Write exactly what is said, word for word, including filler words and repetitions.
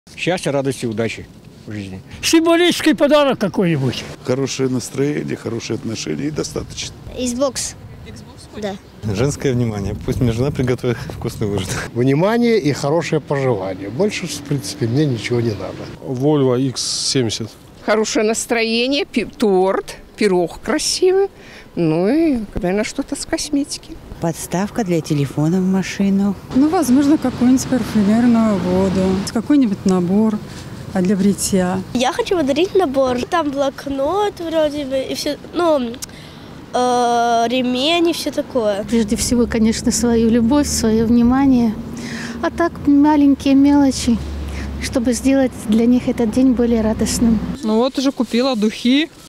Счастья, радости, удачи в жизни. Символический подарок какой-нибудь. Хорошее настроение, хорошие отношения и достаточно. Xbox. Да. Женское внимание. Пусть мне жена приготовит вкусный ужин. Внимание и хорошее пожелание. Больше, в принципе, мне ничего не надо. Volvo икс семьдесят. Хорошее настроение, пи- торт, пирог красивый. Ну и, наверное, что-то с косметики. Подставка для телефона в машину. Ну, возможно, какую-нибудь парфюмерную воду, какой-нибудь набор для бритья. Я хочу подарить набор. Там блокнот вроде бы и все, ну, э, ремень и все такое. Прежде всего, конечно, свою любовь, свое внимание. А так маленькие мелочи, чтобы сделать для них этот день более радостным. Ну вот уже купила духи.